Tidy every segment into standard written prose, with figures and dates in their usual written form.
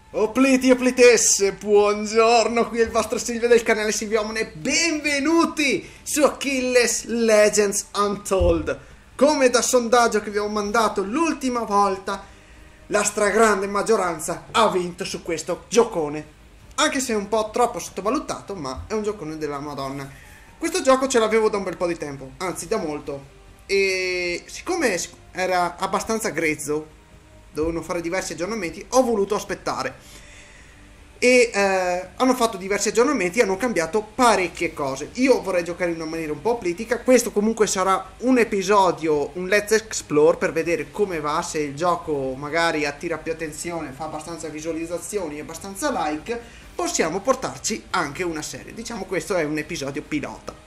Opliti e oplitesse, buongiorno, qui è il vostro Silvio del canale Silviomone, benvenuti su Achilles Legends Untold. Come da sondaggio che vi ho mandato l'ultima volta, la stragrande maggioranza ha vinto su questo giocone. Anche se è un po' troppo sottovalutato, ma è un giocone della Madonna. Questo gioco ce l'avevo da un bel po' di tempo, anzi da molto. E siccome era abbastanza grezzo, dovevano fare diversi aggiornamenti, ho voluto aspettare e hanno fatto diversi aggiornamenti e hanno cambiato parecchie cose. Io vorrei giocare in una maniera un po' politica. Questo comunque sarà un episodio, un let's explore, per vedere come va, se il gioco magari attira più attenzione, fa abbastanza visualizzazioni e abbastanza like, possiamo portarci anche una serie. Diciamo questo è un episodio pilota.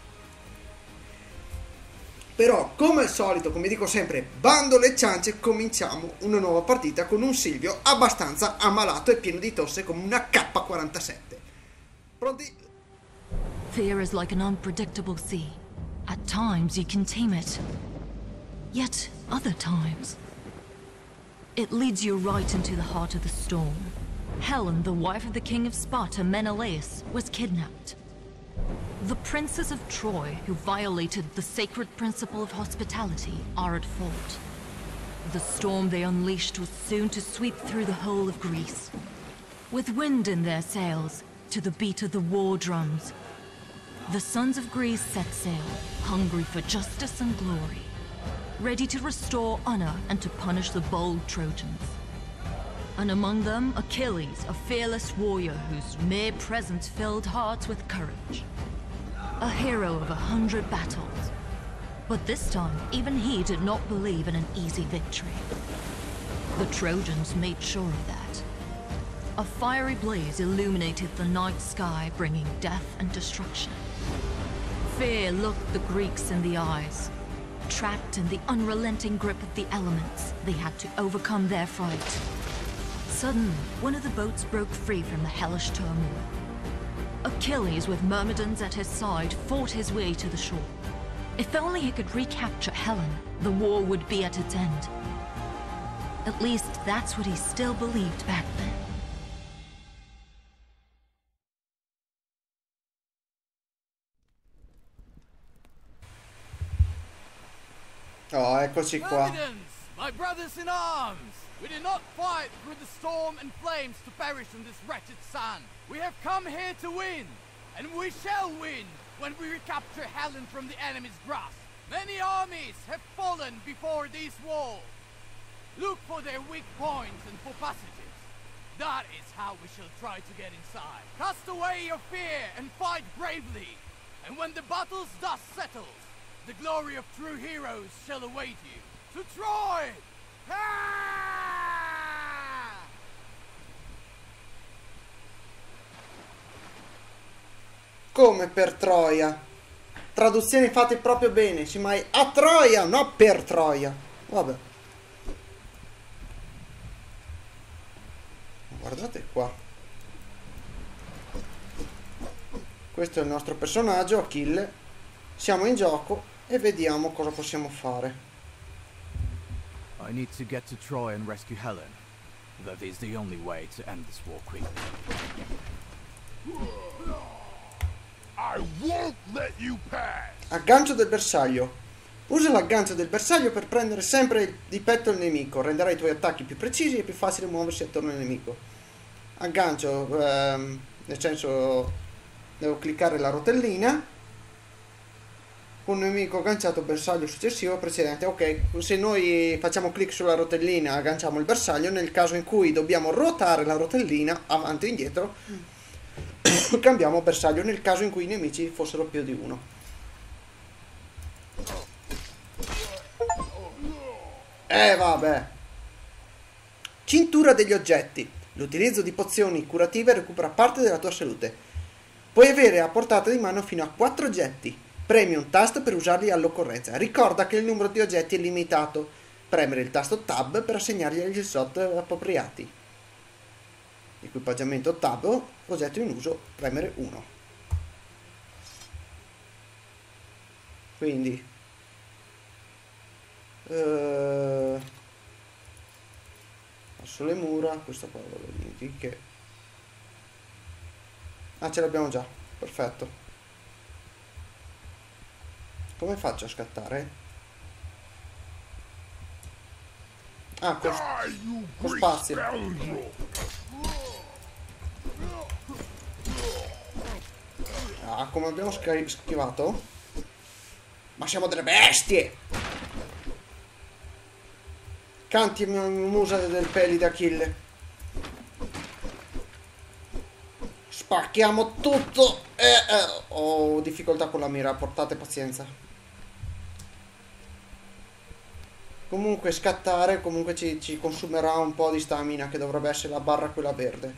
Però, come al solito, come dico sempre, bando le ciance, cominciamo una nuova partita con un Silvio abbastanza ammalato e pieno di tosse come una K47. Pronti? Fear is like an unpredictable sea. At times you can tame it. Yet, other times, it leads you right into the heart of the storm. Helen, the wife of the king of Sparta, Menelaus, was kidnapped. The princes of Troy, who violated the sacred principle of hospitality, are at fault. The storm they unleashed was soon to sweep through the whole of Greece. With wind in their sails, to the beat of the war drums, the sons of Greece set sail, hungry for justice and glory, ready to restore honor and to punish the bold Trojans. And among them, Achilles, a fearless warrior whose mere presence filled hearts with courage. A hero of 100 battles. But this time, even he did not believe in an easy victory. The Trojans made sure of that. A fiery blaze illuminated the night sky, bringing death and destruction. Fear looked the Greeks in the eyes. Trapped in the unrelenting grip of the elements, they had to overcome their fright. Suddenly, one of the boats broke free from the hellish turmoil. Achilles, with Myrmidons at his side, fought his way to the shore. If only he could recapture Helen, the war would be at its end. At least that's what he still believed back then. Oh, eccoci qua. Myrmidons, my brothers in arms! We did not fight through the storm and flames to perish on this wretched sand. We have come here to win, and we shall win when we recapture Helen from the enemy's grasp. Many armies have fallen before these walls. Look for their weak points and for passages. That is how we shall try to get inside. Cast away your fear and fight bravely. And when the battle's dust settles, the glory of true heroes shall await you. To Troy! Ah! Come per Troia. Traduzioni fatte proprio bene, sì, ma è a Troia, no per Troia. Vabbè. Guardate qua. Questo è il nostro personaggio, Achille. Siamo in gioco e vediamo cosa possiamo fare. I need to get to Troy and rescue Helen. That is the only way to end this war quickly. I won't let you pass. Aggancio del bersaglio. Usa l'aggancio del bersaglio per prendere sempre di petto il nemico. Renderà i tuoi attacchi più precisi e più facile muoversi attorno al nemico. Aggancio, nel senso, devo cliccare la rotellina. Con un nemico agganciato, bersaglio successivo precedente. Ok, se noi facciamo clic sulla rotellina agganciamo il bersaglio. Nel caso in cui dobbiamo ruotare la rotellina avanti e indietro, cambiamo bersaglio nel caso in cui i nemici fossero più di uno. Vabbè. Cintura degli oggetti. L'utilizzo di pozioni curative recupera parte della tua salute. Puoi avere a portata di mano fino a 4 oggetti. Premi un tasto per usarli all'occorrenza. Ricorda che il numero di oggetti è limitato. Premere il tasto Tab per assegnargli gli slot appropriati. Equipaggiamento Tab, oggetto in uso, premere 1. Quindi Verso le mura. Questo qua volevo dirti che... Ah, ce l'abbiamo già. Perfetto. Come faccio a scattare? Ah, con spazio. Ah, come abbiamo schivato? Ma siamo delle bestie! Canti musa del peli d'Achille. Spacchiamo tutto. Ho difficoltà con la mira, portate pazienza. Comunque scattare comunque ci consumerà un po' di stamina, che dovrebbe essere la barra quella verde.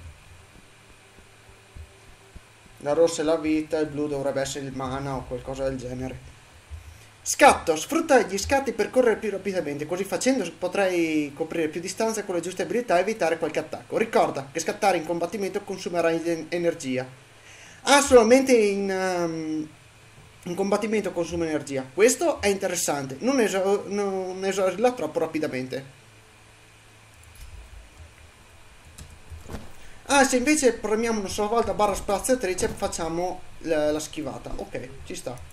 La rossa è la vita, il blu dovrebbe essere il mana o qualcosa del genere. Scatto, sfrutta gli scatti per correre più rapidamente, così facendo potrai coprire più distanza con le giuste abilità e evitare qualche attacco. Ricorda che scattare in combattimento consumerà energia. Ah, solamente in combattimento consuma energia. Questo è interessante, non esaurirla troppo rapidamente. Ah, se invece premiamo una sola volta barra spaziatrice facciamo la schivata. Ok, ci sta.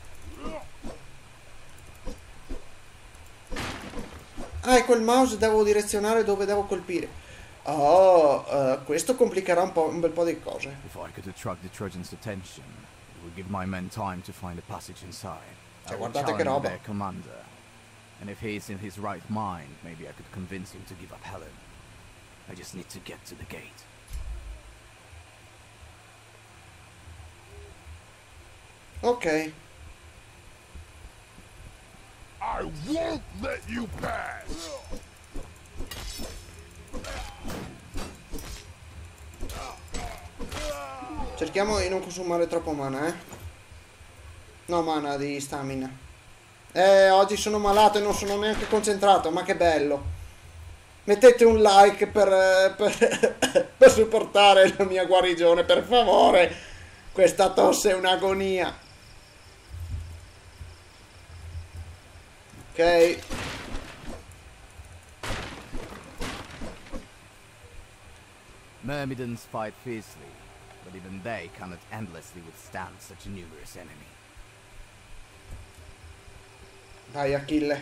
Ah, ecco il mouse, devo direzionare dove devo colpire. Oh, questo complicherà un bel po' di cose. If I could attract the Trojans' attention, it would give my men time to find a passage inside. I will Guardate che challenge roba. their commander. And if he is in his right mind, maybe I could convince him to give up Helen. I just need to get to the gate. Ok. I won't let you pass! Cerchiamo di non consumare troppo mana, eh. No, mana di stamina. Oggi sono malato e non sono neanche concentrato, ma che bello. Mettete un like per supportare la mia guarigione, per favore. Questa tosse è un'agonia. Ok. Myrmidons fight fiercely, but even they cannot endlessly withstand such a numerous enemy. Dai, Achille.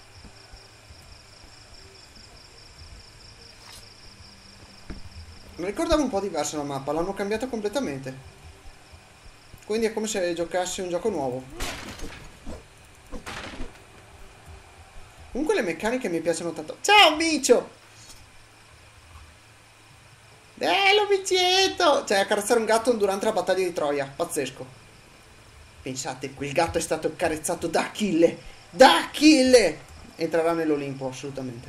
Mi ricordavo un po' diversa la mappa, l'hanno cambiata completamente. Quindi è come se giocassi un gioco nuovo. Comunque le meccaniche mi piacciono tanto. Ciao, micio! Bello, micietto! Cioè, accarezzare un gatto durante la battaglia di Troia. Pazzesco. Pensate, quel gatto è stato accarezzato da Achille. Da Achille! Entrerà nell'Olimpo, assolutamente.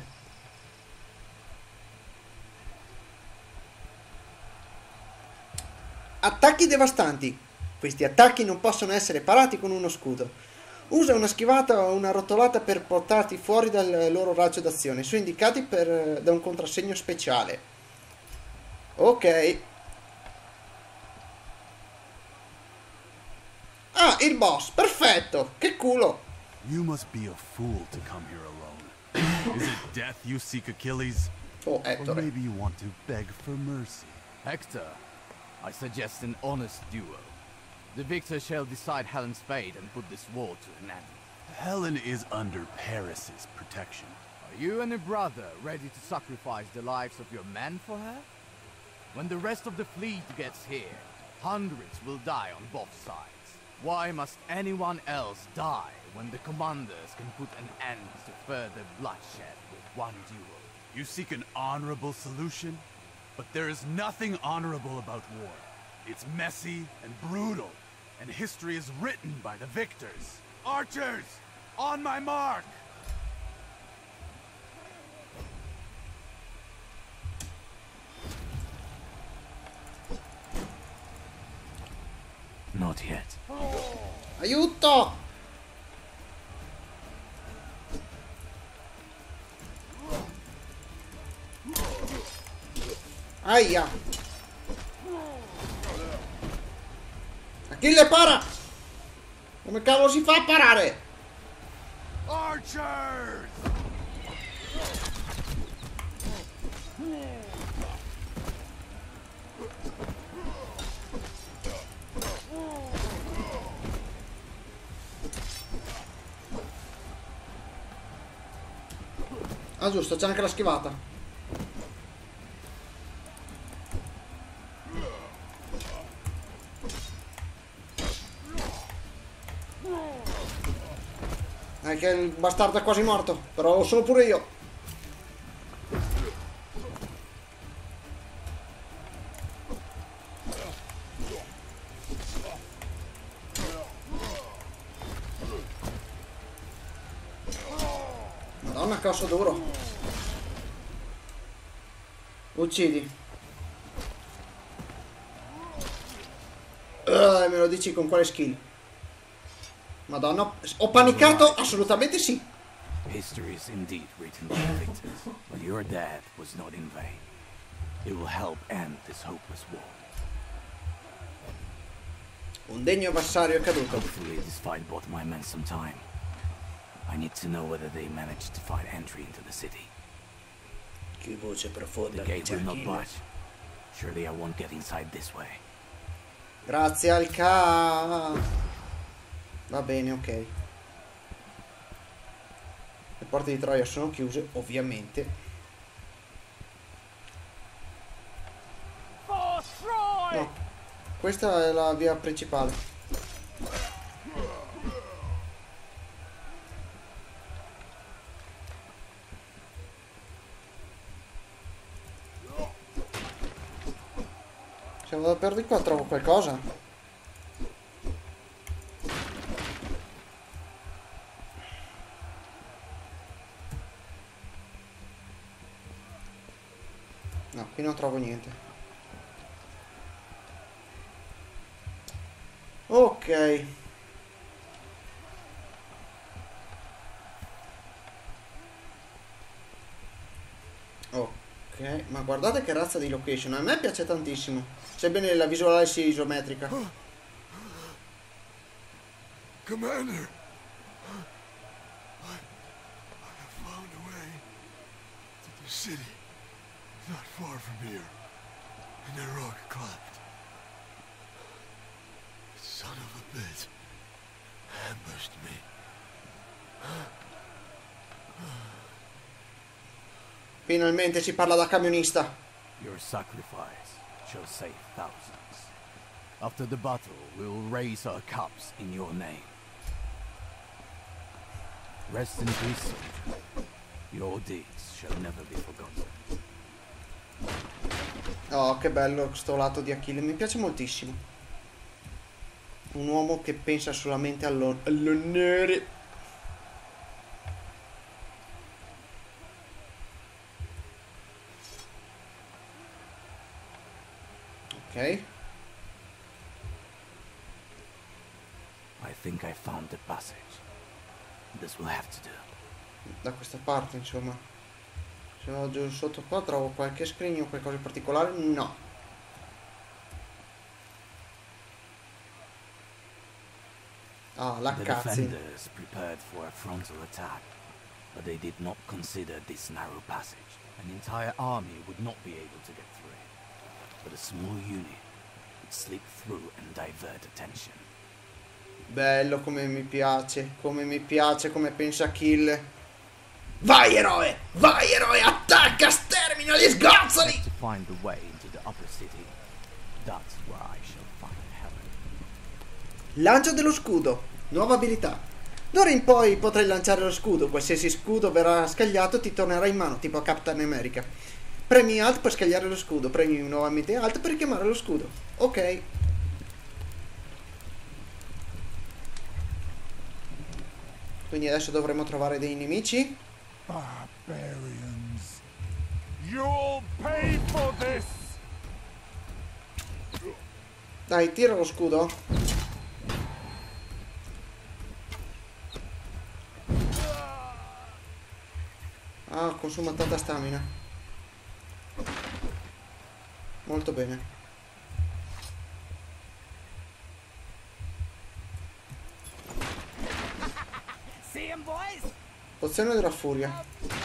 Attacchi devastanti. Questi attacchi non possono essere parati con uno scudo. Usa una schivata o una rotolata per portarti fuori dal loro raggio d'azione. Sono indicati da un contrassegno speciale. Ok. Ah, il boss. Perfetto. Che culo. You must be a fool to come here alone. Is it death you seek, Achilles? Oh, Or Ettore. maybe you want to beg for mercy? Hector, I suggest an honest duel. The victor shall decide Helen's fate and put this war to an end. Helen is under Paris's protection. Are you and your brother ready to sacrifice the lives of your men for her? When the rest of the fleet gets here, hundreds will die on both sides. Why must anyone else die when the commanders can put an end to further bloodshed with one duel? You seek an honorable solution? But there is nothing honorable about war. It's messy and brutal, and history is written by the victors. Archers, on my mark! Not yet. Aiuto! Aia! Achille, para! Come cavolo si fa a parare? Archers! Ah giusto, c'è anche la schivata. Che il bastardo è quasi morto, però lo sono pure io. Madonna, cazzo duro. Uccidi. Me lo dici con quale skill? Madonna, ho panicato? Assolutamente sì. History is indeed written by the victors, but your death was not in vain. It will help end this hopeless war. Un degno avversario è caduto. Hopefully this fight bought my men some time. I need to know whether they managed to find entry into the city. Che voce profonda. The gate will not budge. Surely I won't get inside this way. Grazie al ca. Va bene, ok. Le porte di Troia sono chiuse, ovviamente. No, questa è la via principale. Se vado per di qua trovo qualcosa. No, qui non trovo niente. Ok. Ok, ma guardate che razza di location. A me piace tantissimo. Sebbene la visuale sia isometrica. Commander, I have found a way to the city, not far from here, and the rock cleft. Son of a bitch ambushed me. Finalmente si parla da camionista. Your sacrifice shall save thousands. After the battle, we will raise our cups in your name. Rest in peace, soldier. Your deeds shall never be forgotten. Oh, che bello sto lato di Achille, mi piace moltissimo. Un uomo che pensa solamente all'onore. Ok. I think I found the passage. This will have to do. Da questa parte, insomma. Se vado giù sotto qua trovo qualche scrigno o qualcosa in particolare? No. Ah, la The cutscene. defenders prepared for a frontal attack, but they did not consider this narrow passage. An entire army would not be able to get through it, but a small unit would slip through and divert attention. Bello, come mi piace, come pensa Achille. Vai eroe, attacca, stermina gli sgozzoli! To find the way into the upper city, that's where I shall find Helen. Lancio dello scudo, nuova abilità. D'ora in poi potrai lanciare lo scudo, qualsiasi scudo verrà scagliato ti tornerà in mano, tipo a Captain America. Premi Alt per scagliare lo scudo, premi nuovamente Alt per richiamare lo scudo. Ok. Quindi adesso dovremo trovare dei nemici. Barbarians. You'll pay for this! Dai, tira lo scudo. Ah, consuma tanta stamina. Molto bene. See 'em, boys? Pozione della furia.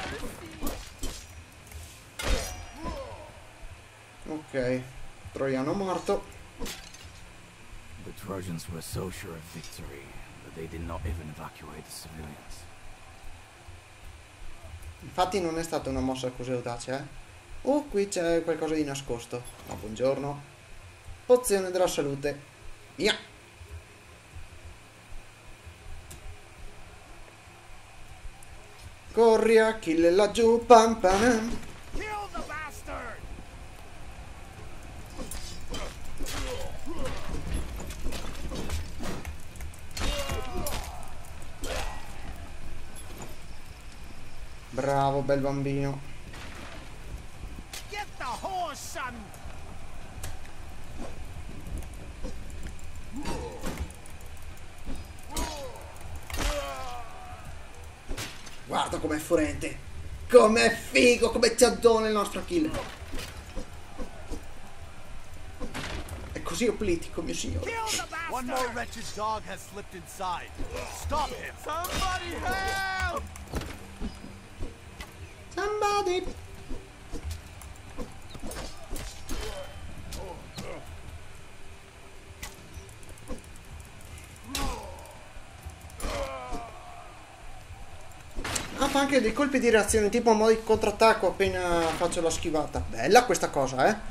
Ok. Troiano morto. The Trojans were so sure of victory that they did not even evacuate the civilians. Infatti non è stata una mossa così audace, eh. Qui c'è qualcosa di nascosto. Ma buongiorno. Pozione della salute. Via. Corri Achille laggiù, pam pam. Kill the bastard! Bravo, bel bambino. Get the horse, son! Guarda com'è furente. Com'è figo, come ci addona il nostro Achille. È così oplitico, mio signore. Kill the bastard! One more wretched dog has slipped inside. Stop him! Somebody help! Somebody. Ah, fa anche dei colpi di reazione, tipo a modo di contrattacco appena faccio la schivata. Bella questa cosa, eh.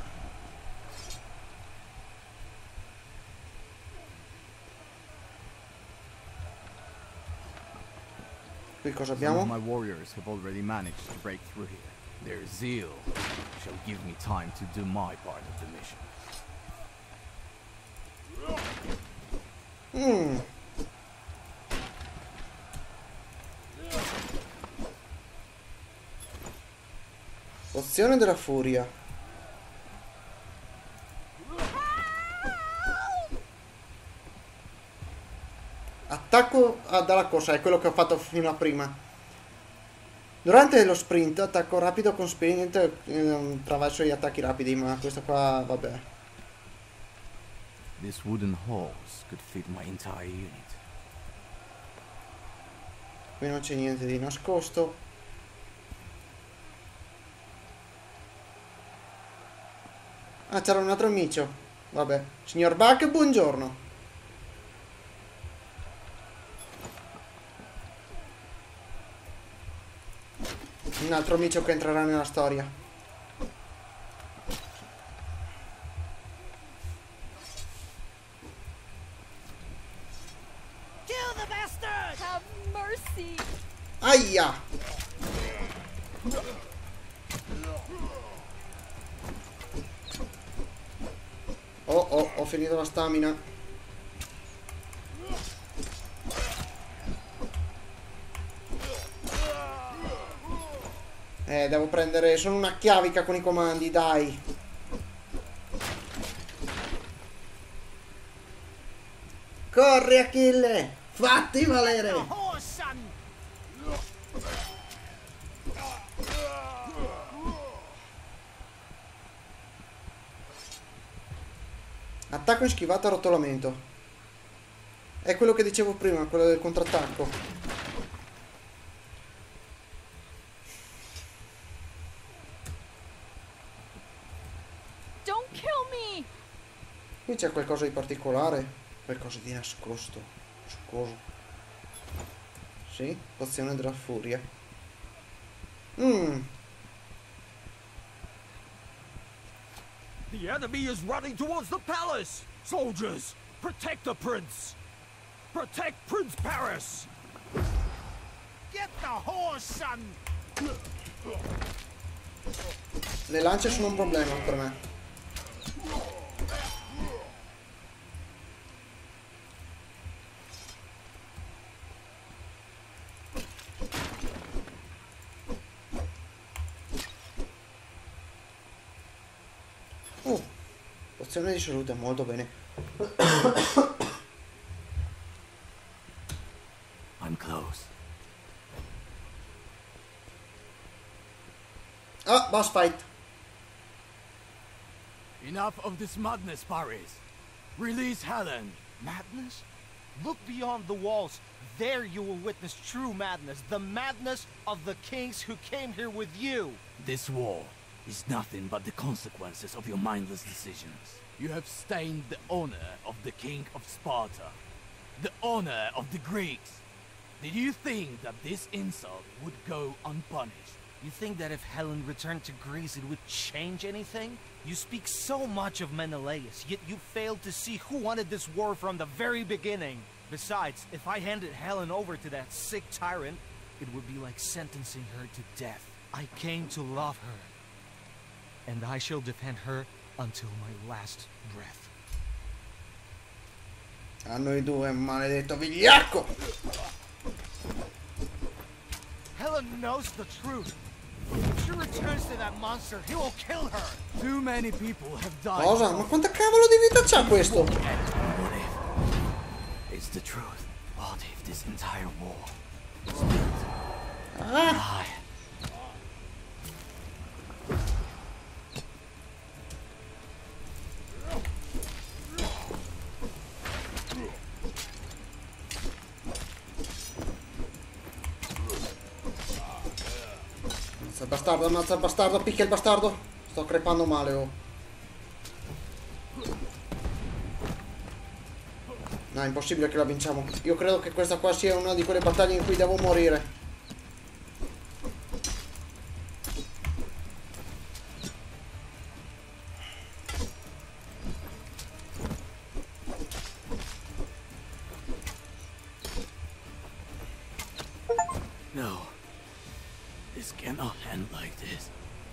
Qui cosa Some abbiamo? of my warriors have already managed to break through here. Their zeal shall give me time to do my part of the mission. Pozione della furia. Attacco dalla corsa, è quello che ho fatto fino a prima. Durante lo sprint attacco rapido con sprint attraverso gli attacchi rapidi, ma questo qua vabbè. This wooden horse could fit my entire unit. Qui non c'è niente di nascosto. Ah, c'era un altro amico. Vabbè. Signor Buck, buongiorno. Un altro amico che entrerà nella storia. Kill the bastard! Have mercy! Aia! Oh, ho finito la stamina. Devo prendere... Sono una chiavica con i comandi, dai. Corri, Achille! Fatti valere! Horse, son! Attacco in schivata a rotolamento. È quello che dicevo prima, quello del contrattacco. Don't kill me! Qui c'è qualcosa di particolare, qualcosa di nascosto, succoso. Sì, pozione della furia. The enemy is running towards the palace! Soldiers, protect the prince! Protect Prince Paris! Get the horse, son! Le lance sono un problema per me. Pozione di salute, molto bene. I'm close. Ah, boss fight. Enough of this madness, Paris. Release Helen. Madness? Look beyond the walls. There you will witness true madness. The madness of the kings who came here with you. This war is nothing but the consequences of your mindless decisions. You have stained the honor of the king of Sparta. The honor of the Greeks. Did you think that this insult would go unpunished? You think that if Helen returned to Greece it would change anything? You speak so much of Menelaus, yet you failed to see who wanted this war from the very beginning. Besides, if I handed Helen over to that sick tyrant, it would be like sentencing her to death. I came to love her, and I shall defend her until my last breath. A noi due, maledetto vigliacco! Helen knows the truth. If she returns to that monster, he will kill her. Too many people have died. Cosa? Ma quanta cavolo di vita c'ha questo? What if it's the truth? What if this entire war is built on a lie? Ammazza il bastardo, picchia il bastardo. Sto crepando male, oh. No, è impossibile che la vinciamo. Io credo che questa qua sia una di quelle battaglie in cui devo morire. No. This cannot end like this.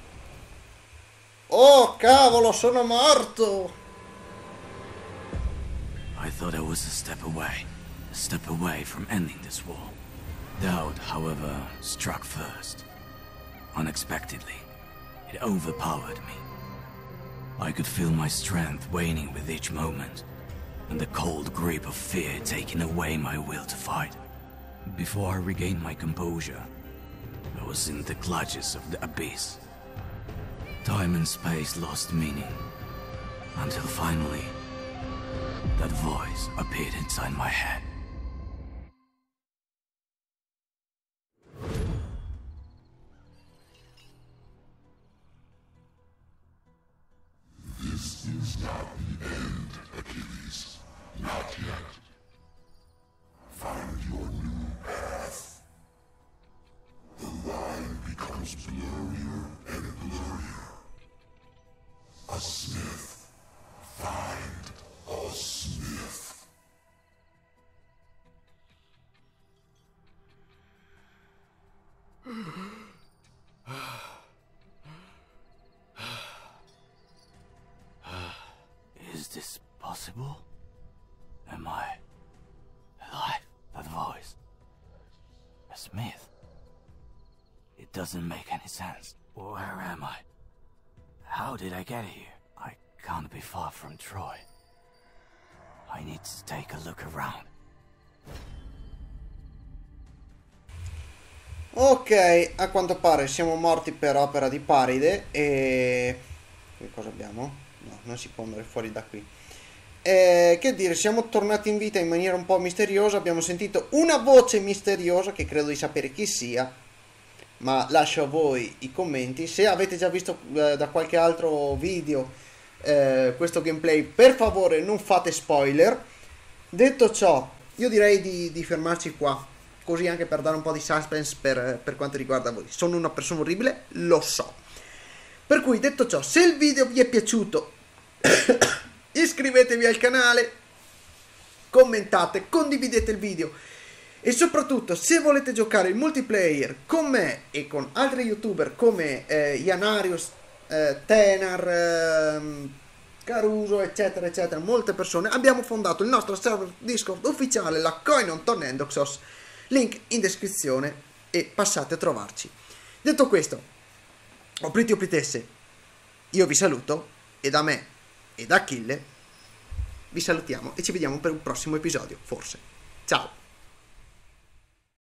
Oh, cavolo, sono morto! I thought I was a step away from ending this war. Doubt, however, struck first. Unexpectedly, it overpowered me. I could feel my strength waning with each moment, and the cold grip of fear taking away my will to fight. Before I regained my composure, I was in the clutches of the abyss. Time and space lost meaning, until finally, that voice appeared inside my head. This is not the end, Achilles. Not yet. Find your new path. The line becomes blurrier and blurrier. A smith. Find a smith. Is this possible? Am I alive? That voice. A smith. It doesn't make any sense. Where am I? How did I get here? I can't be far from Troy. I need to take a look around. Ok, a quanto pare siamo morti per opera di Paride e... Che cosa abbiamo? No, non si può andare fuori da qui. Che dire, siamo tornati in vita in maniera un po' misteriosa, abbiamo sentito una voce misteriosa che credo di sapere chi sia, ma lascio a voi i commenti. Se avete già visto da qualche altro video questo gameplay, per favore non fate spoiler. Detto ciò, io direi di fermarci qua, così anche per dare un po' di suspense per quanto riguarda voi. Sono una persona orribile, lo so. Per cui, detto ciò, se il video vi è piaciuto iscrivetevi al canale, commentate, condividete il video e soprattutto se volete giocare in multiplayer con me e con altri youtuber come Janarius, Tenar, Caruso, eccetera eccetera, molte persone, abbiamo fondato il nostro server Discord ufficiale, la Koinon Tornendoxos, link in descrizione e passate a trovarci. Detto questo, opriti opritesse, io vi saluto e da me e da Achille vi salutiamo e ci vediamo per un prossimo episodio, forse. Ciao!